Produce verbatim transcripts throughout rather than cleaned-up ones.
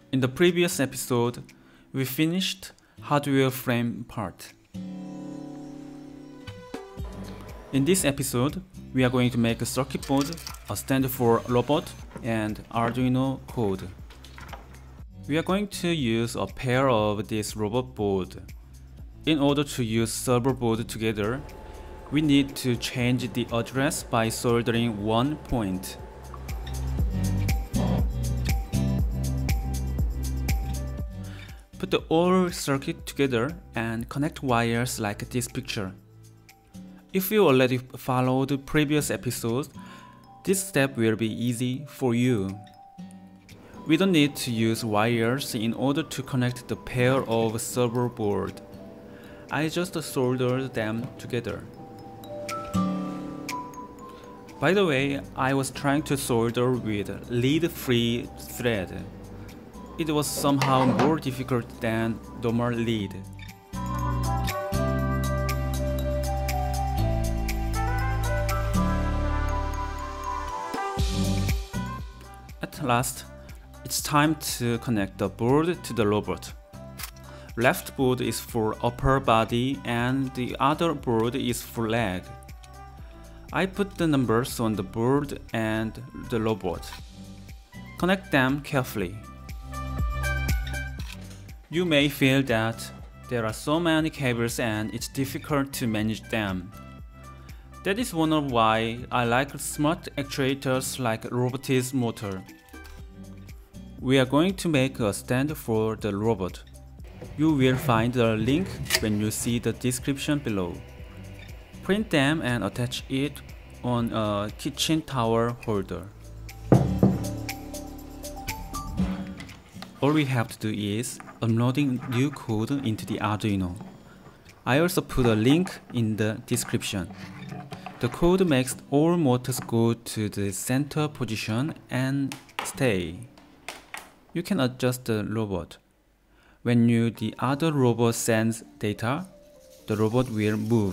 In the previous episode, we finished hardware frame part. In this episode, we are going to make a circuit board, a stand for robot, and Arduino code. We are going to use a pair of this robot board. In order to use servo board together, we need to change the address by soldering one point. Put the whole circuit together and connect wires like this picture. If you already followed previous episodes, this step will be easy for you. We don't need to use wires in order to connect the pair of servo board. I just soldered them together. By the way, I was trying to solder with lead-free thread. It was somehow more difficult than normal lead. At last, it's time to connect the board to the robot. Left board is for upper body and the other board is for leg. I put the numbers on the board and the robot. Connect them carefully. You may feel that there are so many cables and it's difficult to manage them. That is one of why I like smart actuators like robotics motor. We are going to make a stand for the robot. You will find the link when you see the description below. Print them and attach it on a kitchen towel holder. All we have to do is uploading new code into the Arduino. I also put a link in the description. The code makes all motors go to the center position and stay. You can adjust the robot. When you, the other robot sends data, the robot will move.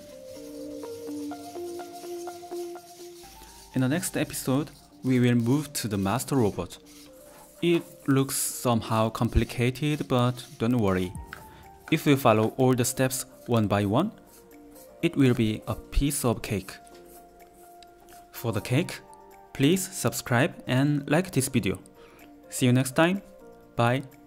In the next episode, we will move to the master robot. It looks somehow complicated, but don't worry. If you follow all the steps one by one, it will be a piece of cake. For the cake, please subscribe and like this video. See you next time. Bye.